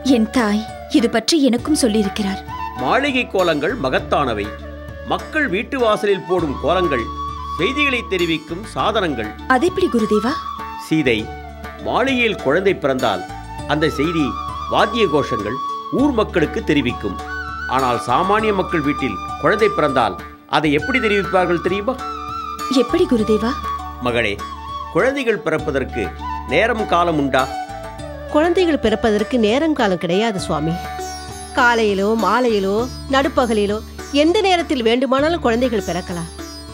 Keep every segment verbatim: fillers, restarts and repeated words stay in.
என் தாய் இது பற்றி எனக்கும் சொல்லியிருக்கிறார். மாளிகை கோலங்கள் மகத்தானவை. மக்கள் வீட்டு வாசலில் போடும் கோலங்கள் செய்திகளை தெரிவிக்கும் சாதனங்கள். அதெப்படி குருதேவா? சீதை, மாளிகையில் குழந்தை பிறந்தால் அந்த செய்தி வாத்திய கோஷங்கள் ஊர் மக்களுக்கு தெரிவிக்கும். ஆனால் சாமானிய மக்கள் வீட்டில் குழந்தை பிறந்தால் அதை எப்படி தெரிவிப்பார்கள் தெரியுமா? எப்படி குருதேவா? மகளே, குழந்தைகள் பிறப்பதற்கு நேரம் காலம் உண்டா? குழந்தைகள் பிறப்பதற்கு நேரம் காலம் கிடையாது சுவாமி. காலையிலோ மாலையிலோ நடுப்பகலிலோ எந்த நேரத்தில் வேண்டுமானாலும் குழந்தைகள் பிறக்கலாம்.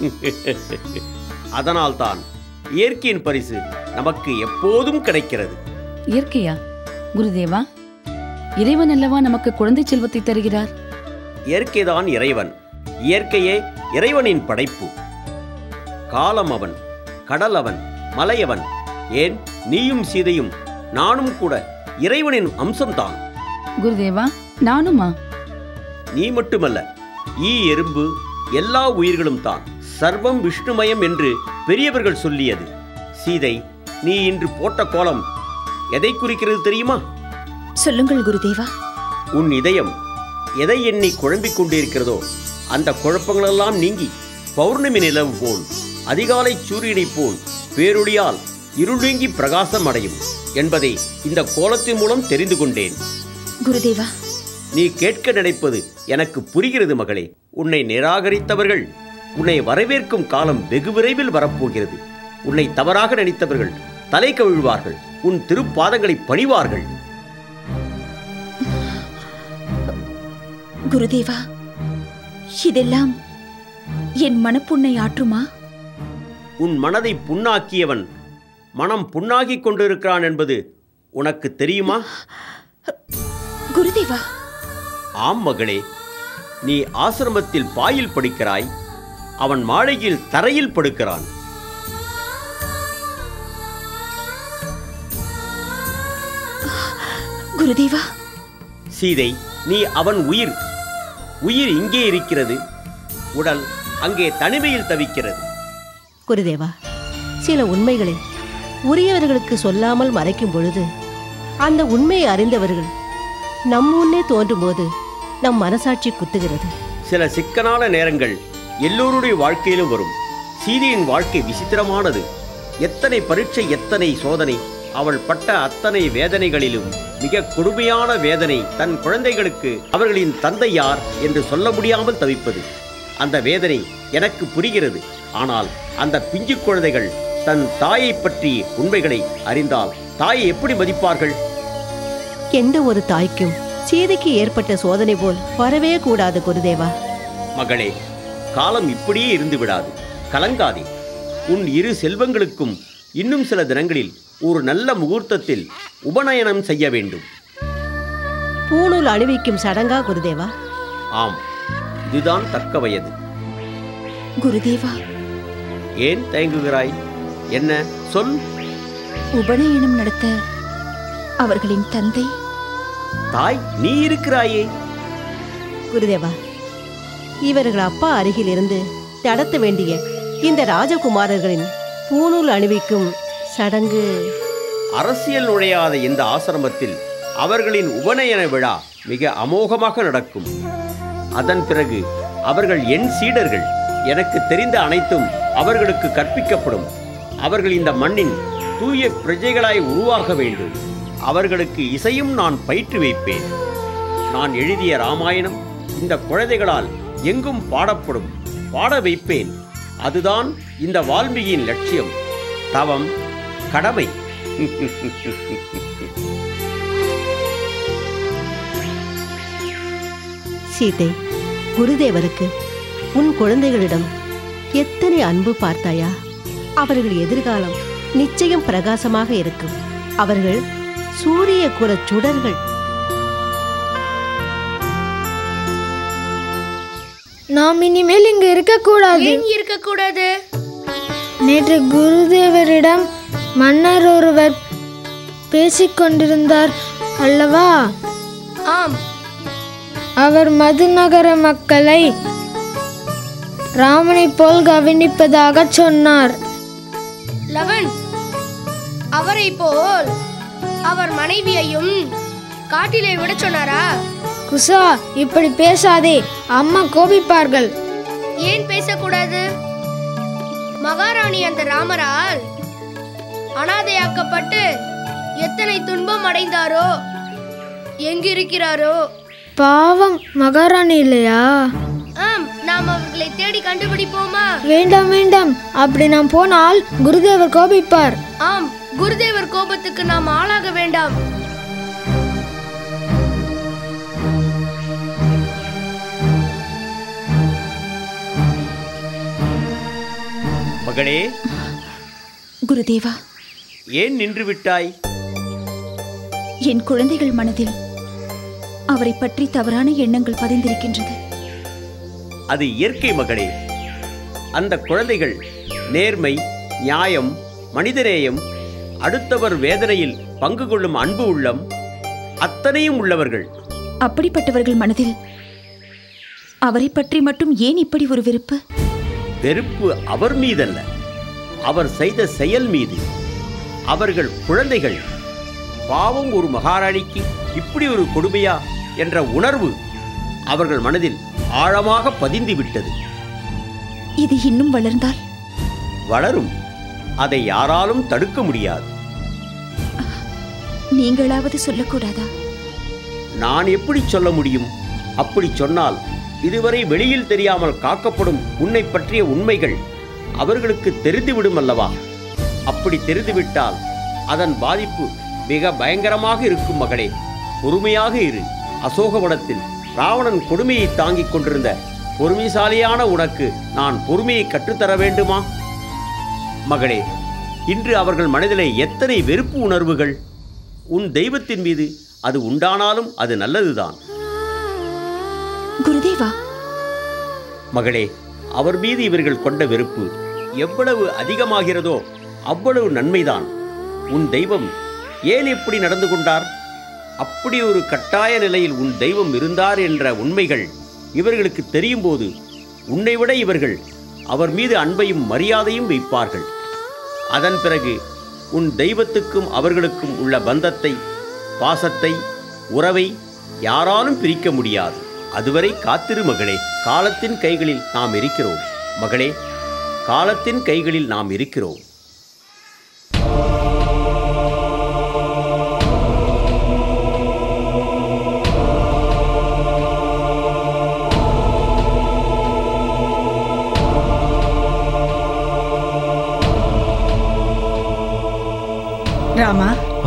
அதனால்தான் இயற்கையின் பரிசு நமக்கு எப்போதும் கிடைக்கிறது. இயற்கையா குருதேவா? இறைவன் அல்லவா நமக்கு குழந்தை செல்வத்தை தருகிறார். இயற்கைதான் இறைவன். இயற்கையே இறைவனின் படைப்பு. காலம் அவன், கடல் அவன், மலையவன். ஏன் நீயும் சீதையும் நானும் கூட இறைவனின் அம்சம்தான். குருதேவா, நானுமா? நீ மட்டுமல்ல, ஈ எறும்பு எல்லா உயிர்களும் தான். சர்வம் விஷ்ணுமயம் என்று பெரியவர்கள் சொல்லியது. சீதை, நீ இன்று போட்ட கோலம் எதை குறிக்கிறது தெரியுமா? சொல்லுங்கள் குருதேவா. உன் இதயம் எதை எண்ணி குழம்பிக் கொண்டிருக்கிறதோ அந்த குழப்பங்களெல்லாம் நீங்கி பௌர்ணமி நிலவு போல், அதிகாலை சூரியனைப் போல் பேரொளியால் இருள் நீங்கி பிரகாசம் அடையும் என்பதை இந்த கோலத்தின் மூலம் தெரிந்து கொண்டேன். குருதேவா, நீ கேட்க நினைப்பது எனக்கு புரிகிறது மகளே. உன்னை நிராகரித்தவர்கள் உன்னை வரவேற்கும் காலம் வெகு விரைவில் வரப்போகிறது. உன்னை தவறாக நினைத்தவர்கள் தலை கவிழ்வார்கள், உன் திருப்பாதங்களை பணிவார்கள். குருதேவா, இதெல்லாம் என் மனப்புண்ணை ஆற்றுமா? உன் மனதை புண்ணாக்கியவன் மனம் புண்ணாகிக் கொண்டிருக்கிறான் என்பது உனக்கு தெரியுமா? குருதேவா. ஆம் மகளே, நீ ஆசிரமத்தில் பாயில் படுக்கிறாய், அவன் மாளிகையில் தரையில் படுக்கிறான். குருதேவா. சீதை, நீ அவன் உயிர். உயிர் இங்கே இருக்கிறது, உடல் அங்கே தனிமையில் தவிக்கிறது. குருதேவா, சில உண்மைகளை உரியவர்களுக்கு சொல்லாமல் மறைக்கும் பொழுது அந்த உண்மையை அறிந்தவர்கள் நம் முன்னே தோன்றும் போது நம் மனசாட்சி குத்துகிறது. சில சிக்கனான நேரங்கள் எல்லோருடைய வாழ்க்கையிலும் வரும். சீதையின் வாழ்க்கை விசித்திரமானது. எத்தனை பரீட்சை, எத்தனை சோதனை. அவள் பட்ட அத்தனை வேதனைகளிலும் மிக கொடுமையான வேதனை தன் குழந்தைகளுக்கு அவர்களின் தந்தை யார் என்று சொல்ல முடியாமல் தவிப்பது. அந்த வேதனை எனக்கு புரிகிறது. ஆனால் அந்த பிஞ்சு குழந்தைகள் தன் தாயை பற்றி உண்மைகளை அறிந்தால் தாயை எப்படி மதிப்பார்கள்? எந்த ஒரு தாய்க்கும் சீதைக்கு ஏற்பட்ட சோதனை போல் வரவே கூடாது குருதேவா. மகளே, காலம் இப்படியே இருந்து விடாது. கலங்காதே. உன் இரு செல்வங்களுக்கும் இன்னும் சில தினங்களில் ஒரு நல்ல முகூர்த்தத்தில் உபநயனம் செய்ய வேண்டும். பூணூல் அணிவிக்கும் சடங்கா குருதேவா? ஆம், இதுதான் தக்க வயது. குருதேவா. ஏன் தயங்குகிறாய்? என்ன சொல். உபநயனம் நடத்த அவர்களின் தந்தை தாய் நீ இருக்கிறாயே. குருதேவா, இவர்கள் அப்பா அருகில் இருந்து நடத்த வேண்டிய இந்த ராஜகுமாரர்களின் பூணூல் அணிவிக்கும் சடங்கு. அரசியல் நுழையாத இந்த ஆசிரமத்தில் அவர்களின் உபநயன விழா மிக அமோகமாக நடக்கும். அதன் பிறகு அவர்கள் என் சீடர்கள். எனக்கு தெரிந்த அனைத்தும் அவர்களுக்கு கற்பிக்கப்படும். அவர்கள் இந்த மண்ணின் தூய பிரஜைகளாய் உருவாக வேண்டும். அவர்களுக்கு இசையும் நான் பயிற்று வைப்பேன். நான் எழுதிய ராமாயணம் இந்த குழந்தைகளால் எங்கும் பாடப்படும், பாட வைப்பேன். அதுதான் இந்த வால்மீகியின் லட்சியம், தவம், கடமை. சீதை, குருதேவருக்கு உன் குழந்தைகளிடம் எத்தனை அன்பு பார்த்தாயா? அவர்கள் எதிர்காலம் நிச்சயம் பிரகாசமாக இருக்கும். அவர்கள் சூரிய குல சுடர்கள். நாம் இனிமேல் இங்கு இருக்கக்கூடாது. ஏன் இருக்கக்கூடாது? நேற்று குருதேவரிடம் மன்னர் ஒருவர் பேசிக்கொண்டிருந்தார் அல்லவா? ஆம். அவர் மதுநகர மக்களை ராமனை போல் கவனிப்பதாக சொன்னார். லவன் அவரை போல் அவர் மனைவியையும் காட்டிலே விட சொன்னாரா? குசா, இப்படி பேசாதே, அம்மா கோபிப்பார்கள். ஏன் பேசக்கூடாது? மகாராணி அந்த ராமரால் அனாதையாக்கப்பட்டு எத்தனை துன்பம் அடைந்தாரோ, எங்கிருக்கிறாரோ? பாவம், மகாராணி இல்லையா? ஆம், நாம் அவர்களை தேடி கண்டுபிடிப்போமா? வேண்டாம் வேண்டாம், அப்படி நாம் போனால் குருதேவர் கோபிப்பார். ஆம், குருதேவர் கோபத்துக்கு நாம் ஆளாக வேண்டாம். மகளே, குருதேவா, ஏன் நின்று விட்டாய்? என் குழந்தைகள் மனதில் அவரை பற்றி தவறான எண்ணங்கள் பதிந்திருக்கின்றது. அது இயற்கை மகளே. அந்த குழந்தைகள் நேர்மை, நியாயம், மனிதநேயம், அடுத்தவர் வேதனையில் பங்கு கொள்ளும் அன்பு உள்ளம் அத்தனையும் உள்ளவர்கள். அப்படிப்பட்டவர்கள் மனதில் அவரை பற்றி மட்டும் ஏன் இப்படி ஒரு வெறுப்பு? வெறுப்பு அவர் மீதல்ல, அவர் செய்த செயல் மீது. அவர்கள் குழந்தைகள். பாவம், ஒரு மகாராணிக்கு இப்படி ஒரு கொடுமையா என்ற உணர்வு அவர்கள் மனதில் ஆழமாக பதிந்து விட்டது. இது இன்னும் வளர்ந்தால்? வளரும். அதை யாராலும் தடுக்க முடியாது. நீங்களாவது சொல்லக்கூடாதா? நான் எப்படி சொல்ல முடியும்? அப்படி சொன்னால் இதுவரை வெளியில் தெரியாமல் காக்கப்படும் உன்னை பற்றிய உண்மைகள் அவர்களுக்கு தெரிந்துவிடும் அல்லவா? அப்படி தெரிந்துவிட்டால் அதன் பாதிப்பு மிக பயங்கரமாக இருக்கும். மகளே, பொறுமையாக இரு. அசோகவனத்தில் ராவணன் கொடுமையை தாங்கிக் கொண்டிருந்த பொறுமைசாலியான உனக்கு நான் பொறுமையை கற்றுத்தர வேண்டுமா? மகளே, இன்று அவர்கள் மனதிலே எத்தனை வெறுப்பு உணர்வுகள்! உன் தெய்வத்தின் மீது அது உண்டானாலும் அது நல்லதுதான். குருதேவா, மகளே, அவர் மீது இவர்கள் கொண்ட வெறுப்பு எவ்வளவு அதிகமாகிறதோ அவ்வளவு நன்மைதான். உன் தெய்வம் ஏன் இப்படி நடந்து கொண்டார்? அப்படி ஒரு கட்டாய நிலையில் உன் தெய்வம் இருந்தார் என்ற உண்மைகள் இவர்களுக்கு தெரியும் போது உன்னை விட இவர்கள் அவர் மீது அன்பையும் மரியாதையும் வைப்பார்கள். அதன் பிறகு உன் தெய்வத்துக்கும் அவர்களுக்கும் உள்ள பந்தத்தை, பாசத்தை, உறவை யாராலும் பிரிக்க முடியாது. அதுவரை காத்திரு மகளே. காலத்தின் கைகளில் நாம் இருக்கிறோம். மகளே, காலத்தின் கைகளில் நாம் இருக்கிறோம். ராமா,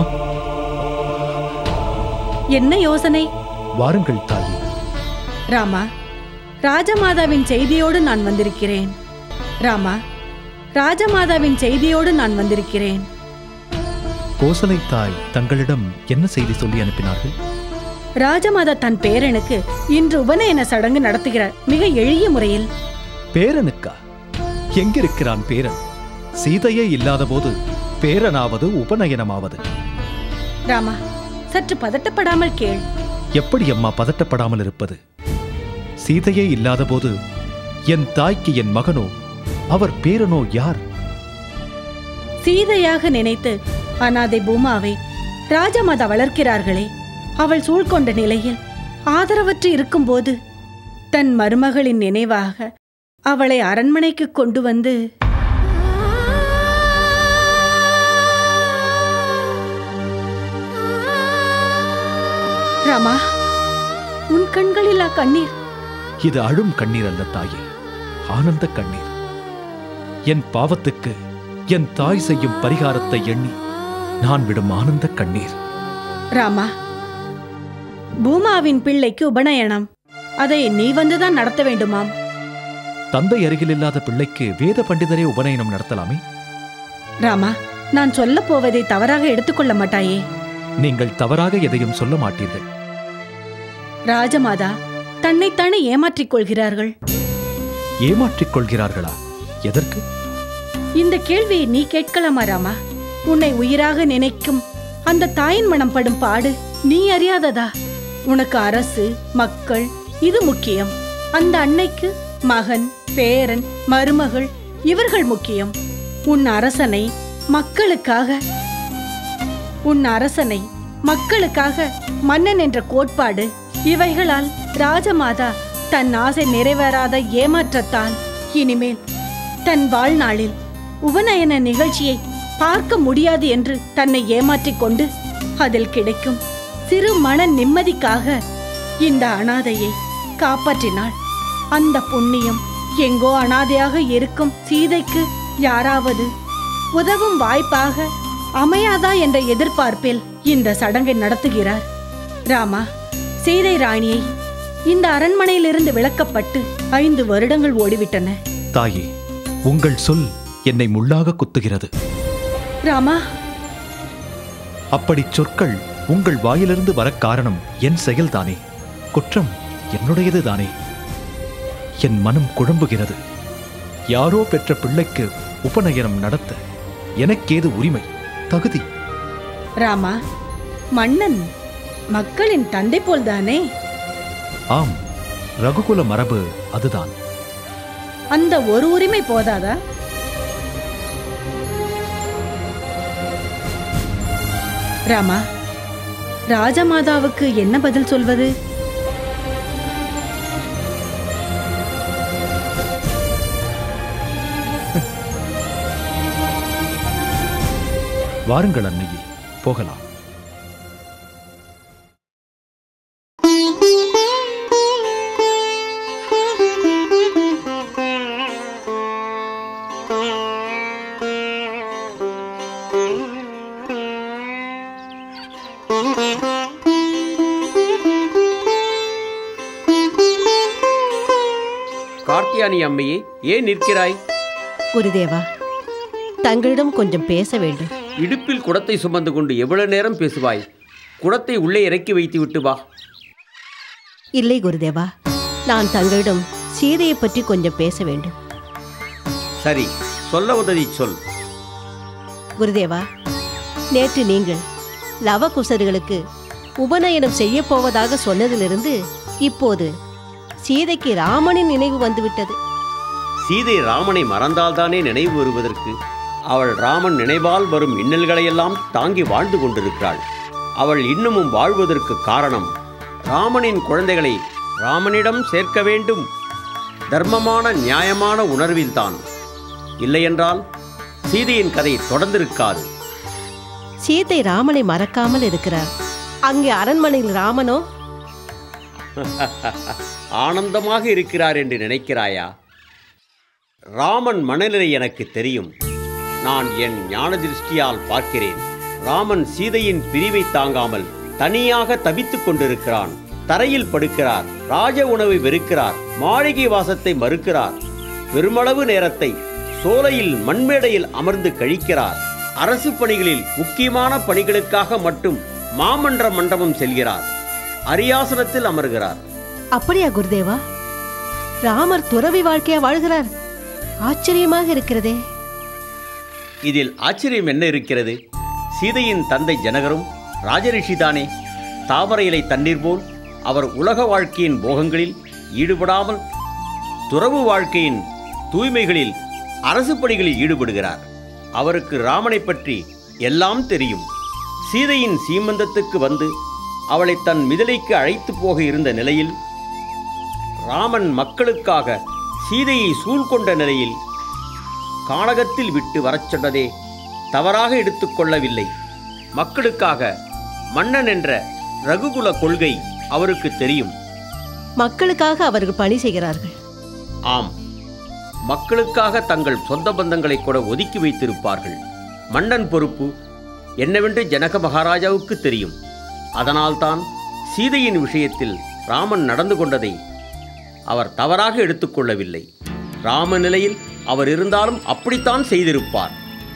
என்ன யோசனை? வாருங்கள் தாயே. ராமா, ராஜமாதாவின் செய்தியோடு நான் வந்திருக்கிறேன். ராமா, ராஜமாதாவின் செய்தியோடு நான் வந்திருக்கிறேன். கோசலை தாய் தங்களிடம் என்ன செய்தி சொல்லி அனுப்பினார்கள்? ராஜமாதா தன் பேரனுக்கு இன்று உபநயன சடங்கு நடத்துகிறார், மிக எளிய முறையில். பேரனுக்கா? எங்கிருக்கிறான் பேரன்? சீதையே இல்லாத போது பேரனாவது உபநயனமாவது? ராமா, சற்று பதட்டப்படாமல் கேள். எப்படி அம்மா பதட்டப்படாமல் இருப்பது? சீதையே இல்லாத போது என் தாய்க்கு என் மகனோ அவர் பேரனோ யார்? சீதையாக நினைத்து அனாதை பூமாவை ராஜமாதா வளர்க்கிறார்களே, அவள் சூழ்கொண்ட நிலையில் ஆதரவற்று இருக்கும்போது தன் மருமகளின் நினைவாக அவளை அரண்மனைக்கு கொண்டு வந்து ராமா, உன் கண்களில் கண்ணீர். இது அழும் கண்ணீர் அல்ல தாயே, ஆனந்த கண்ணீர். என் பாவத்துக்கு என் தாய் செய்யும் பரிகாரத்தை எண்ணி நான் விடும் ஆனந்த கண்ணீர். ராமா, பூமாவின் பிள்ளைக்கு உபநயனம், அதை நீ வந்துதான் நடத்த வேண்டுமாம். தந்தை அருகில் இல்லாத பிள்ளைக்கு வேத பண்டிதரே உபநயனம் நடத்தலாமே? ராமா, நான் சொல்ல போவதை தவறாக எடுத்துக்கொள்ள மாட்டாயே? நீங்கள் தவறாக எதையும் சொல்ல மாட்டீர்கள். ராஜமாதா தன்னைத்தானே ஏமாற்றிக் கொள்கிறார்கள். ஏமாற்றிக் கொள்கிறார்களா? எதற்கு? இந்த கேள்வியை நீ கேட்கலாமா ராமா? உன்னை உயிராக நினைக்கும் அந்த தாயின் மனம் படும் பாடு நீ அறியாததா? உனக்கு அரசு, மக்கள் இது முக்கியம். அந்த அன்னைக்கு மகன், பேரன், மருமகள் இவர்கள் முக்கியம். உன் அரசனை மக்களுக்காக உன் அரசனை மக்களுக்காக மன்னன் என்ற கோட்பாடு, இவைகளால் ராஜமாதா தன் ஆசை நிறைவேறாத ஏமாற்றத்தால் இனிமேல் தன் வாழ்நாளில் உபநயன நிகழ்ச்சியை பார்க்க முடியாது என்று தன்னை ஏமாற்றிக் கொண்டு அதில் கிடைக்கும் சிறு மன நிம்மதிக்காக இந்த அனாதையை காப்பாற்றினாள். அந்த புண்ணியம் எங்கோ அனாதையாக இருக்கும் சீதைக்கு யாராவது உதவும் வாய்ப்பாக அமையாதா என்ற எதிர்பார்ப்பில் இந்த சடங்கை நடத்துகிறார். ராமா, சீதை ராணியை இந்த அரண்மனையிலிருந்து விலக்கப்பட்டு ஐந்து வருடங்கள் ஓடிவிட்டன. தாயே, உங்கள் சொல் என்னை முள்ளாக குத்துகிறது. ராமா, அப்படி சொற்கள் உங்கள் வாயிலிருந்து வர காரணம் என் செயல்தானே. குற்றம் என்னுடையது தானே. என் மனம் குழம்புகிறது. யாரோ பெற்ற பிள்ளைக்கு உபநயனம் நடத்த எனக்கேது உரிமை, தகுதி? ராமா, மன்னன் மக்களின் தந்தை போல்தானே? ஆம், ரகுகுல மரபு அதுதான். அந்த ஒரு உரிமை போதாதா? ராமா, ராஜமாதாவுக்கு என்ன பதில் சொல்வது? வாருங்கள் அன்னையே, போகலாம். கார்த்தியானி அம்மையே, ஏன் நிற்கிறாய்? குருதேவா, தங்களிடம் கொஞ்சம் பேச வேண்டும். இடுப்பில் குடத்தை சுமந்து கொண்டு எவ்வளவு நேரம் பேசுவாய்? குடத்தை உள்ளே இறக்கி வைத்து விட்டு வா. இல்லை குருதேவா, நான் தங்களிடம் சீதையை பற்றி கொஞ்சம் பேச வேண்டும். சரி, சொல்ல உதவி சொல். குருதேவா, நேற்று நீங்கள் லவகுசர்களுக்கு உபநயனம் செய்ய போவதாக சொன்னதிலிருந்து இப்போது சீதைக்கு ராமனின் நினைவு வந்துவிட்டது. சீதை ராமனை மறந்தால்தானே நினைவு வருவதற்கு? அவள் ராமன் நினைவால் வரும் இன்னல்களையெல்லாம் தாங்கி வாழ்ந்து கொண்டிருக்கிறாள். அவள் இன்னமும் வாழ்வதற்கு காரணம் ராமனின் குழந்தைகளை ராமனிடம் சேர்க்க வேண்டும் தர்மமான நியாயமான உணர்வில்தான். இல்லையென்றால் சீதையின் கதை தொடர்ந்திருக்காது. சீதை ராமனை மறக்காமல் இருக்கிறார். அங்கே அரண்மனையில் ராமனோ ஆனந்தமாக இருக்கிறார் என்று நினைக்கிறாயா? ராமன் மனநிலை எனக்கு தெரியும். நான் என் ஞான திருஷ்டியால் பார்க்கிறேன். ராமன் சீதையின் பிரிவை தாங்காமல் தனியாக தவித்துக் கொண்டிருக்கிறான். தரையில் படுக்கிறார். ராஜ உணவை வெறுக்கிறார். மாளிகை வாசத்தை மறுக்கிறார். பெருமளவு நேரத்தை சோலையில் மண்மேடையில் அமர்ந்து கழிக்கிறார். அரசு பணிகளில் முக்கியமான பணிகளுக்காக மட்டும் மாமன்ற மண்டபம் செல்கிறார். அரியாசனத்தில் அமர்கிறார். அப்படியா குருதேவா? ராமர் துறவி வாழ்க்கையா வாழ்கிறார்? ஆச்சரியமாக இருக்கிறதே. இதில் ஆச்சரியம் என்ன இருக்கிறது? சீதையின் தந்தை ஜனகரும் ராஜரிஷிதானே. தாமரை இலை தண்ணீர் போல் அவர் உலக வாழ்க்கையின் போகங்களில் ஈடுபடாமல் துறவு வாழ்க்கையின் தூய்மைகளில் அரசு பணிகளில் ஈடுபடுகிறார். அவருக்கு ராமனை பற்றி எல்லாம் தெரியும். சீதையின் சீமந்தத்துக்கு வந்து அவளை தன் மிதிலைக்கு அழைத்து போக இருந்த நிலையில் ராமன் மக்களுக்காக சீதையை சூழ்கொண்ட நிலையில் கானகத்தில் விட்டு வரச் சொன்னதே தவறாக எடுத்துக்கொள்ளவில்லை. மக்களுக்காக மன்னன் என்ற ரகுகுல கொள்கை அவருக்கு தெரியும். மக்களுக்காக அவர்கள் பணி செய்கிறார்கள். ஆம், மக்களுக்காக தங்கள் சொந்த பந்தங்களை கூட ஒதுக்கி வைத்திருப்பார்கள். மன்னன் பொறுப்பு என்னவென்று ஜனக மகாராஜாவுக்கு தெரியும். அதனால்தான் சீதையின் விஷயத்தில் ராமன் நடந்து கொண்டதை அவர் தவறாக எடுத்துக்கொள்ளவில்லை. ராம நிலையில் அவர் இருந்தாலும் அப்படித்தான் செய்திருப்பார்.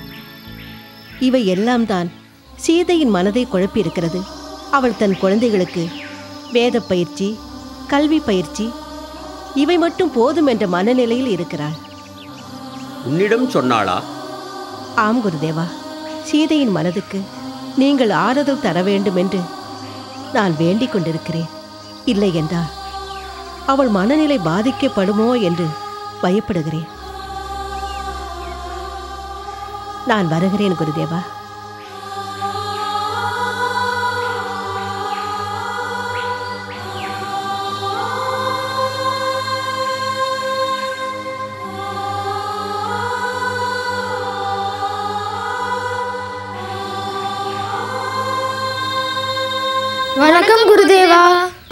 இவை எல்லாம் தான் சீதையின் மனதை குழப்பியிருக்கிறது. அவள் தன் குழந்தைகளுக்கு வேத பயிற்சி, கல்வி பயிற்சி இவை மட்டும் போதும் என்ற மனநிலையில் இருக்கிறாள். உன்னிடம் சொன்னாளா? ஆம் குருதேவா, சீதையின் மனதுக்கு நீங்கள் ஆறுதல் தர வேண்டும் என்று நான் வேண்டிக் கொண்டிருக்கிறேன். இல்லை என்றால் அவள் மனநிலை பாதிக்கப்படுமோ என்று பயப்படுகிறேன். நான் வருகிறேன் குருதேவா. வணக்கம் குருதேவா.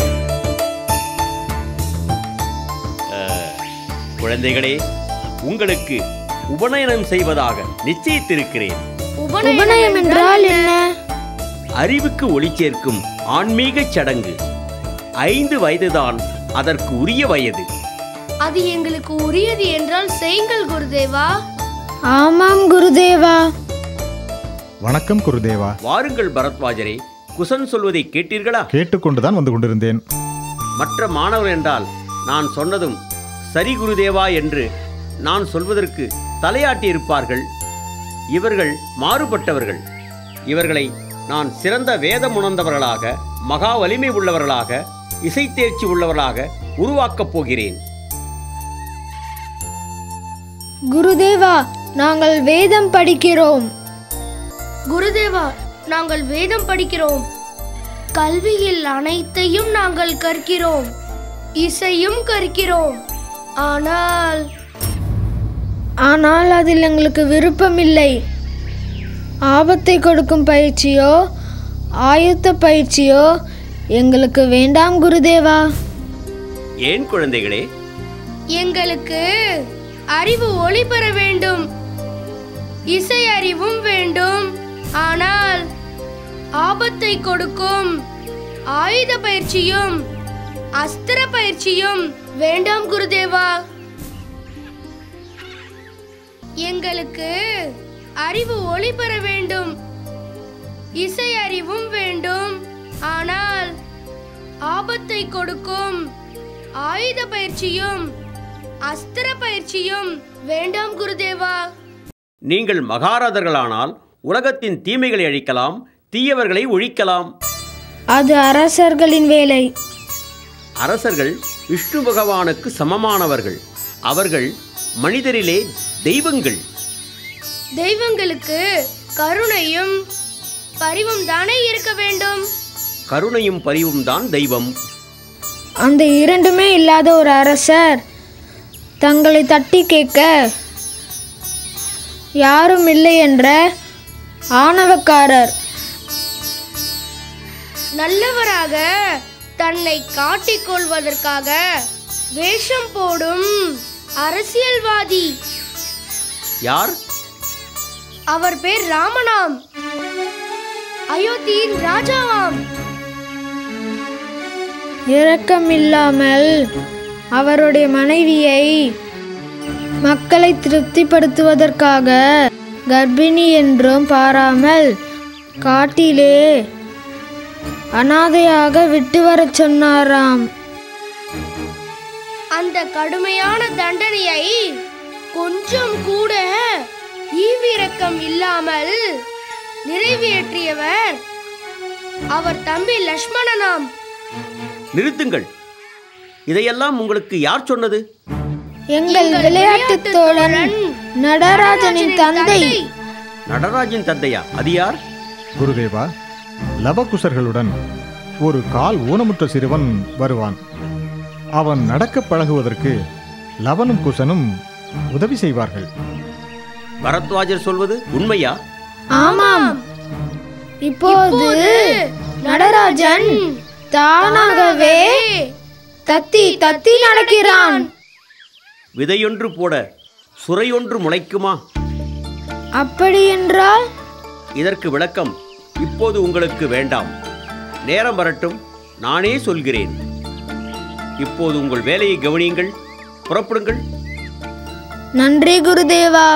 குழந்தைகளே, உங்களுக்கு உபநயனம் செய்வதாக நிச்சயித்திருக்கிறேன். உபநயம் என்றால் என்ன? அறிவுக்கு ஒளி சேர்க்கும் ஆன்மீக சடங்கு. ஐந்து வயதுதான் அதற்கு உரிய வயது. அது எங்களுக்கு உரியது என்றால் செய்யுங்கள் குருதேவா. ஆமாம் குருதேவா. வணக்கம் குருதேவா. வாருங்கள் பரத்வாஜரே, குசன் சொல்வதை கேட்டீர்களா? கேட்டுக்கொண்டுதான் வந்து கொண்டிருந்தேன். மற்ற மாணவர் என்றால் நான் சொன்னதும் சரி குருதேவா என்று நான் சொல்வதற்கு தலையாட்டியிருப்பார்கள். இவர்கள் மாறுபட்டவர்கள். இவர்களை நான் சிறந்த வேதம் உணர்ந்தவர்களாக, மகா வலிமை உள்ளவர்களாக, இசைத்தேர்ச்சி உள்ளவர்களாக உருவாக்கப் போகிறேன். குருதேவா, நாங்கள் வேதம் படிக்கிறோம். குருதேவா, நாங்கள் வேதம் படிக்கிறோம். கல்வியில் அனைத்தையும் நாங்கள் கற்கிறோம். இசையும் கற்கிறோம். ஆனால் ஆனால் அதில் எங்களுக்கு விருப்பமில்லை. ஆபத்தை கொடுக்கும் பயிற்சியோ ஆயுத்த பயிற்சியோ எங்களுக்கு வேண்டாம் குருதேவா. ஏன் குழந்தைகளே? எங்களுக்கு அறிவு ஒளி பெற வேண்டும். இசை அறிவும் வேண்டும். ஆனால் ஆபத்தை கொடுக்கும் ஆயுத பயிற்சியும் அஸ்திர பயிற்சியும் வேண்டாம் குருதேவா. எங்களுக்கு அறிவு ஒளி பெற வேண்டும். இசை அறிவும் வேண்டும். ஆனால் ஆபத்தை கொடுக்கும் ஆயுத பயிற்சியும் அஸ்திர பயிற்சியும் வேண்டாம் குருதேவா. நீங்கள் மகாராஜர்களானால் உலகத்தின் தீமைகளை அழிக்கலாம், தீயவர்களை ஒழிக்கலாம். அது அரசர்களின் வேலை. அரசர்கள் விஷ்ணு பகவானுக்கு சமமானவர்கள். அவர்கள் மனிதரிலே தெய்வங்கள். தெய்வங்களுக்கு கருணையும் பரிவும் தானே இருக்க வேண்டும். கருணையும் பரிவும் தான் தெய்வம். அந்த இரண்டுமே இல்லாத ஒரு அரசர் தங்களை தட்டி கேட்க யாரும் இல்லை என்ற ஆணவக்காரர். நல்லவராக தன்னை காட்டிக் கொள்வதற்காக வேஷம் போடும் அரசியல்வாதி. யார்? அவர் பேர் ராமனாம். அயோத்தியின் ராஜாவாம். இரக்கமில்லாமல் அவருடைய மனைவியை மக்களை திருப்திப்படுத்துவதற்காக கர்ப்பிணி என்றும் பாராமல் காட்டிலே அனாதையாக விட்டு வரச் சொன்னாராம். அந்த கடுமையான தண்டனையை கொஞ்சம் கூட ஈவிரக்கம் இல்லாமல் நிறைவேற்றியவர் அவர் தம்பி லட்சுமணனாம். நிறுத்துங்கள். இதையெல்லாம் உங்களுக்கு யார் சொன்னது? எங்கள் விளையாட்டு தோழன் நடராஜனின் தந்தை. நடராஜன் தந்தையா? அது யார்? குருதேவா, லவகுசர்களுடன் ஒரு கால் ஊனமுற்ற சிறுவன் வருவான். அவன் நடக்க பழகுவதற்கு லவனும் குசனும் உதவி செய்வார்கள். பரத்வாஜர் சொல்வது உண்மையா? ஆமாம். இப்போது நடராஜன் தானாகவே தத்தி தத்தி நடக்கிறான். விதையொன்று போட சுரையொன்று முளைக்குமா? அப்படி என்றால் இதற்கு விளக்கம் இப்போது உங்களுக்கு வேண்டாம். நேரம் வரட்டும், நானே சொல்கிறேன். இப்போது உங்கள் வேலையை கவனியுங்கள். புறப்படுங்கள். நன்றி குருதேவா.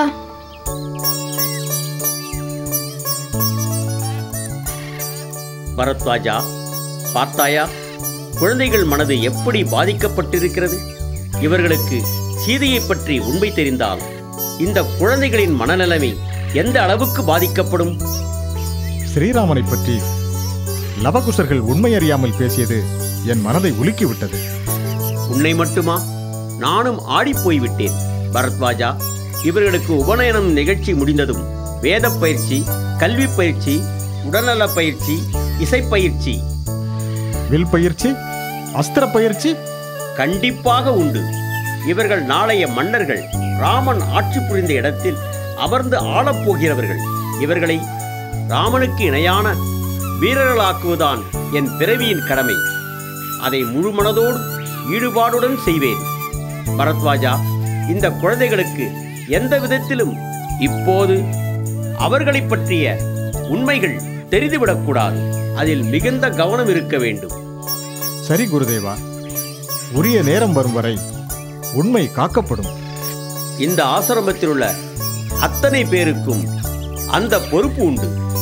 பரத்வாஜா, பார்த்தாயா குழந்தைகள் மனது எப்படி பாதிக்கப்பட்டிருக்கிறது? இவர்களுக்கு சீதையை பற்றி உண்மை தெரிந்தால் இந்த குழந்தைகளின் மனநிலைமை எந்த அளவுக்கு பாதிக்கப்படும்? ஸ்ரீராமனை பற்றி லவகுசர்கள் உண்மை அறியாமல் பேசியது என் மனதை உலுக்கிவிட்டது. உன்னை மட்டுமா? நானும் ஆடிப்போய்விட்டேன். பரத்வாஜா, இவர்களுக்கு உபநயனம் நிகழ்ச்சி முடிந்ததும் வேத பயிற்சி, கல்வி பயிற்சி, உடல்நல பயிற்சி, இசைப்பயிற்சி, வில் பயிற்சி, அஸ்திர பயிற்சி கண்டிப்பாக உண்டு. இவர்கள் நாளைய மன்னர்கள். ராமன் ஆட்சி புரிந்த இடத்தில் அமர்ந்து ஆளப்போகிறவர்கள். இவர்களை ராமனுக்கு இணையான வீரர்களாக்குவதுதான் என் பிறவியின் கடமை. அதை முழு மனதோடு ஈடுபாடுடன் செய்வேன். பரத்வாஜா, இந்த குழந்தைகளுக்கு எந்த விதத்திலும் இப்போது அவர்களைப் பற்றிய உண்மைகள் தெரிந்துவிடக்கூடாது. அதில் மிகுந்த கவனம் இருக்க வேண்டும். சரி குருதேவா, உரிய நேரம் வரும் வரை உண்மை காக்கப்படும். இந்த ஆசிரமத்தில் உள்ள அத்தனை பேருக்கும் அந்த பொறுப்பு உண்டு.